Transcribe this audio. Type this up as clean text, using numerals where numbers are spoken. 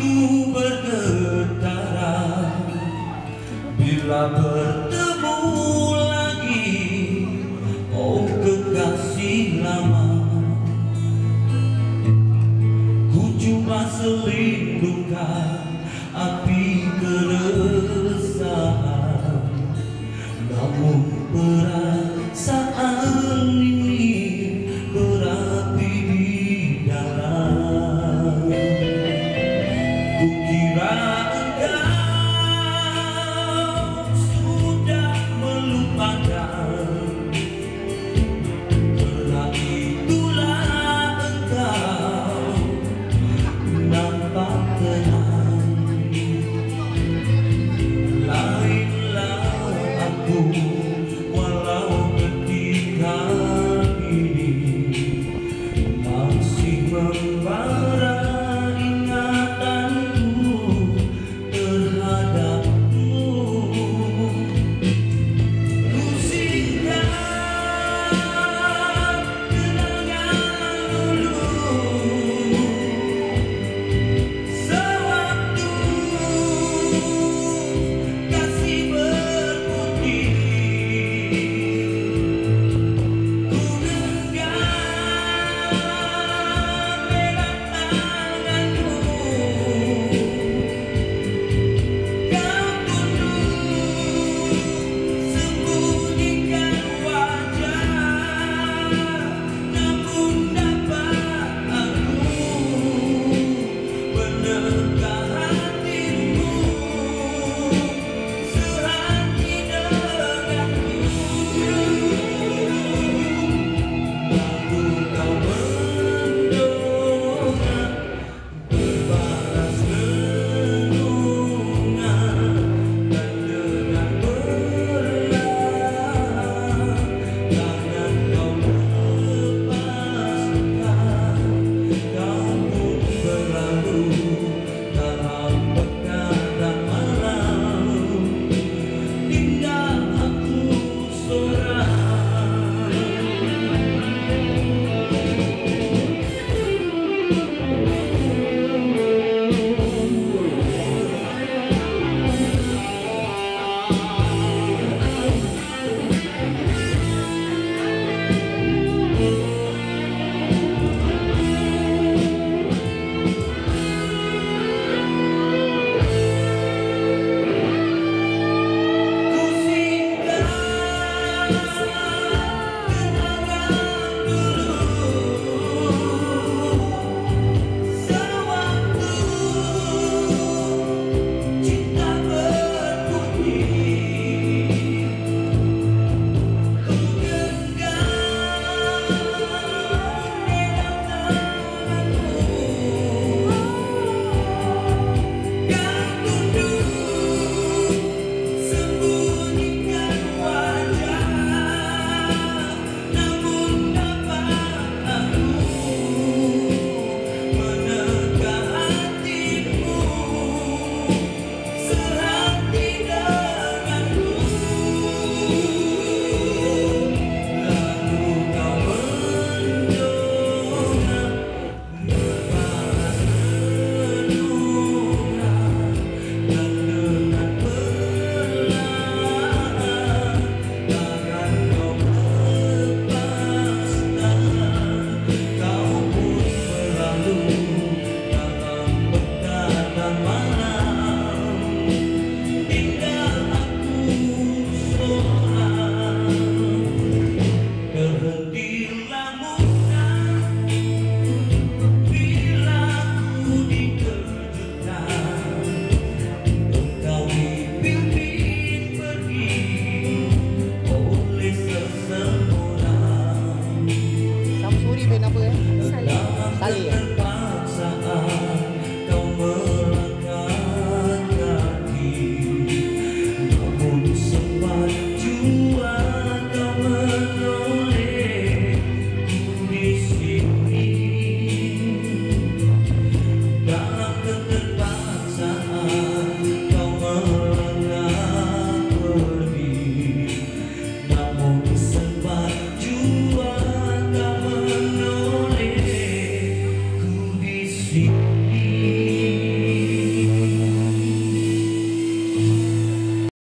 hatiku bergetar bila bertemu lagi, oh kekasih lama. Ku coba selindungkan api keresahan, namun perasaan ini berapi di dalam. Kukira engkau sudah melupakan, karena itulah engkau nampak tenang. Lainlah aku, walau ketika ini masih membara ingatanku terhadapmu. Ku singgah kenangan dulu, sewaktu kasih berputih. Ku genggam erat tanganmu, kau tunduk sembunyikan wajah, namun dapat aku menekan